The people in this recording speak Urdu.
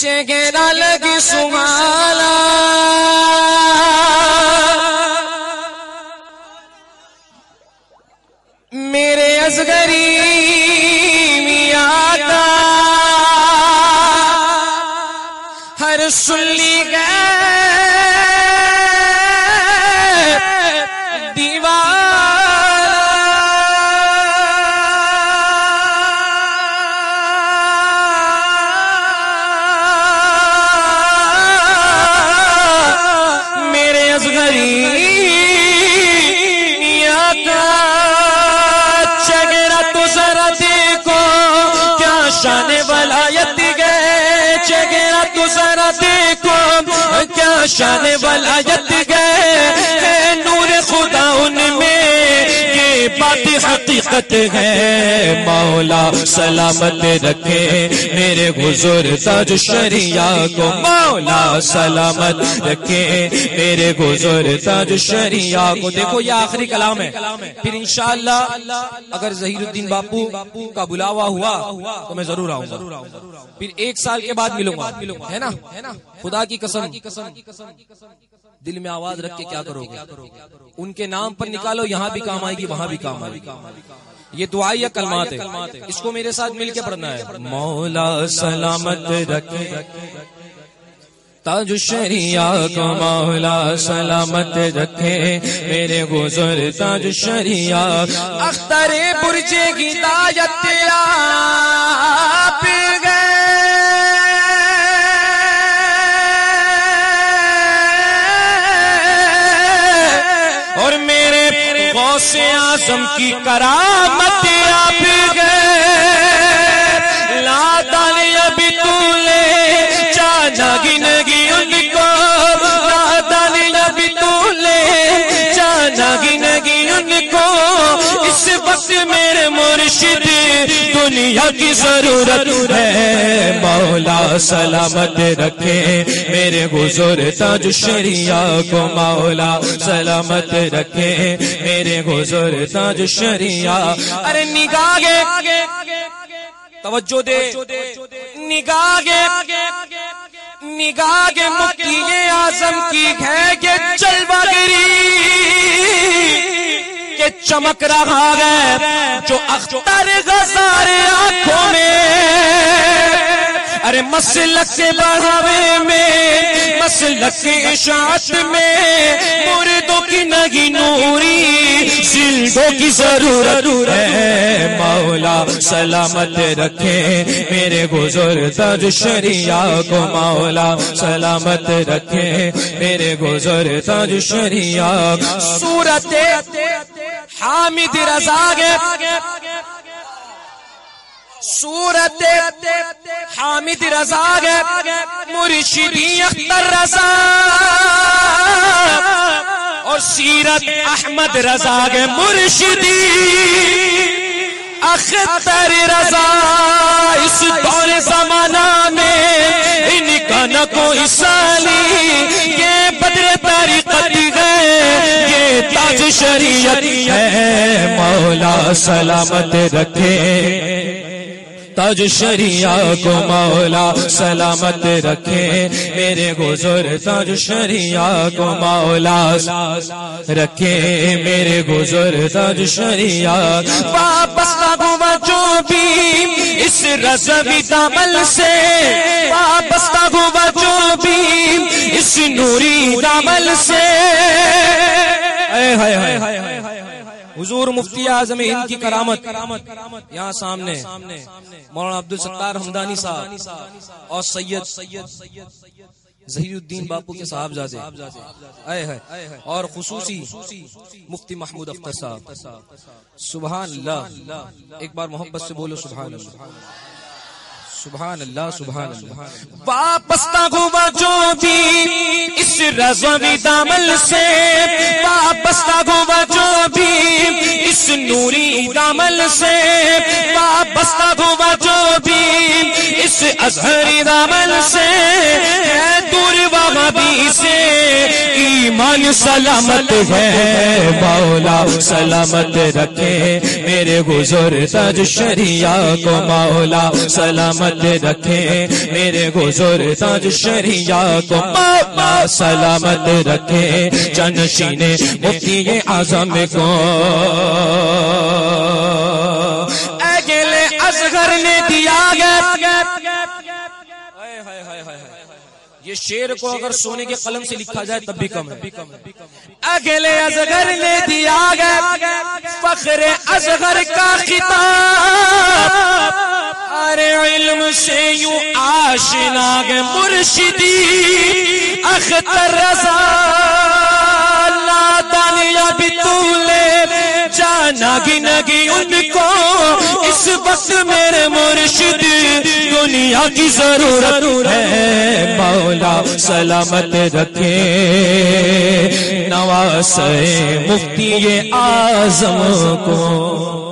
چہرہ لگی سمالا میرے اصغری میاں کا ہر سلی گئے شان ولایت گئے نور خدا ان میں یہ بات حقیقت ہے مولا سلامت رکھے میرے حضور تاج شریعہ کو مولا سلامت رکھے میرے حضور تاج شریعہ کو دیکھو یہ آخری کلام ہے پھر انشاءاللہ اگر ظہیر الدین باپو کا بلاوا ہوا تو میں ضرور آؤں گا پھر 1 سال کے بعد ملوں گا ہے نا خدا کی قسم دل میں آواز رکھ کے کیا کرو گے ان کے نام پر نکالو یہاں بھی کام آئے گی وہاں بھی کام آئے گی یہ دعا یا کلمات ہے اس کو میرے ساتھ مل کے پڑھنا ہے مولا سلامت رکھے تاج شریعہ کو مولا سلامت رکھے میرے حضور تاج شریعہ اختر برج ہدایت آپ گئے اور میرے غوث اعظم کی کرامت آپ گئے لا دالی ابھی تولے چانا گنگی ان کو لا دالی ابھی تولے چانا گنگی ان کو اس وقت میرے مرشد دنیا کی ضرورت ہے مولا سلامت رکھے میرے حضور تاج شریعہ کو مولا سلامت رکھے میرے حضور تاج شریعہ ارے نگاہ توجہ دے نگاہ مفتی اعظم کی ہے کہ جلوہ گری کہ چمک رہا ہے جو اختر غزار آنکھوں میں ارے مسلک کے بڑھاوے میں مسلک کے اشاعت میں مردوں کی نگی نوری زندوں کی ضرورت ہے مولا سلامت رکھے میرے حضور تاج شریعہ کو مولا سلامت رکھے میرے حضور تاج شریعہ صورت حامد رضا صورت حامد رضا مرشدی اختر رضا اور سیرت احمد رضا مرشدی اختر رضا اس دور زمانہ میں ان کا نہ کوئی سالی یہ بدر طریقت ہے یہ تاج شریعت ہے مولا سلامت رکھے تاج شریعہ کو مولا سلامت رکھے میرے حضور تاج شریعہ کو مولا رکھے میرے حضور تاج شریعہ واپس نہ ہوا جو بھی اس رضوی دامن سے واپس نہ ہوا جو بھی اس نوری دامن سے حضور مفتی اعظم ہند کی کرامت یہاں سامنے مولانا عبدالستار حمدانی صاحب اور سید ظہیر الدین باپو کے صاحبزادے اور خصوصی مفتی محمود اختر صاحب سبحان اللہ ایک بار محبت سے بولو سبحان اللہ سبحان اللہ سبحان اللہ واپس نہ ہوا جو بھی اس رضوی دامن سے واپس نہ ہوا جو بھی اس نوری دامن سے واپس نہ ہوا جو بھی اس ازہری دامن سے ہے دور وہابی سے ایمان ایمان سلامت ہے مولا سلامت رکھے میرے حضور تاج شریعہ کو مولا سلامت رکھے میرے حضور تاج شریعہ کو مولا سلامت رکھے جانشین مفتی اعظم کو اگل اصغر نے دیا گیا یہ شعر کو اگر سونے کے قلم سے لکھا جائے تب بھی کم ہے اگل اصغر نے دیا گیا فخر اصغر کا خطاب ارے علم سے یوں آشنا گے مرشدی اختر رضا نادانیہ بھی طولے جانا گنگی ان کو اس وقت میرے مرشد دنیا کی ضرورت ہے مولا سلامت رکھے نواسے مفتی اعظم کو